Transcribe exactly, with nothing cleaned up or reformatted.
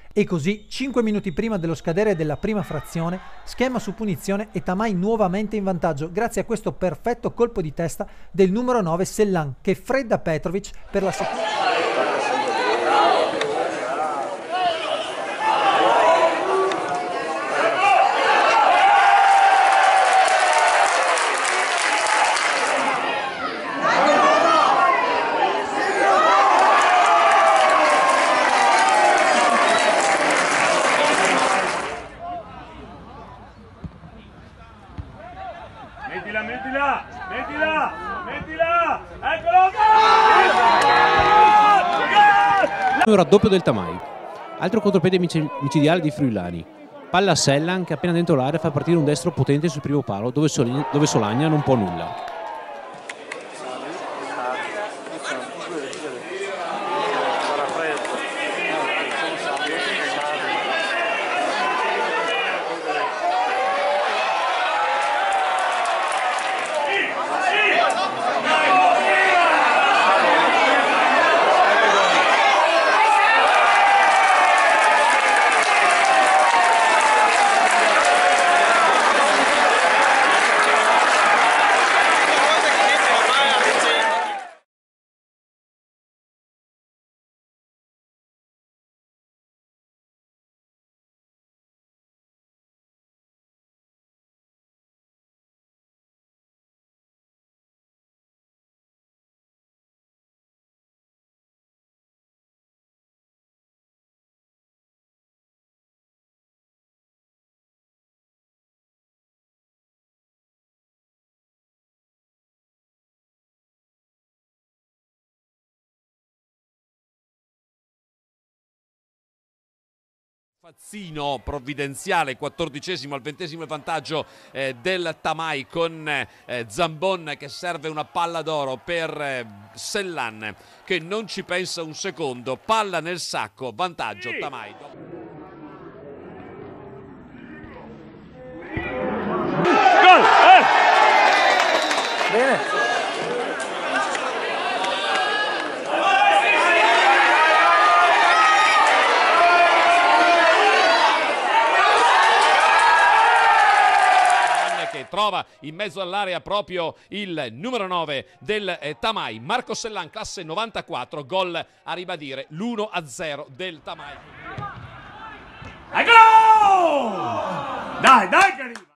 E così, cinque minuti prima dello scadere della prima frazione, schema su punizione e Tamai nuovamente in vantaggio grazie a questo perfetto colpo di testa del numero nove Sellan che fredda Petrovic per la seconda. Mettila, mettila, mettila, mettila, eccolo! Il raddoppio del Tamai. Altro contropiede micidiale di Friulani. Palla a Sellan che appena dentro l'area fa partire un destro potente sul primo palo dove, Sol dove Solagna non può nulla. Fazzino provvidenziale, quattordicesimo al ventesimo vantaggio eh, del Tamai con eh, Zambon che serve una palla d'oro per eh, Sellan che non ci pensa un secondo, palla nel sacco, vantaggio Tamai. Gol! Eh! Bene. Trova in mezzo all'area proprio il numero nove del eh, Tamai, Marco Sellan, classe novantaquattro, gol a ribadire l'uno a zero del Tamai. Eccolo! Dai, dai che arriva!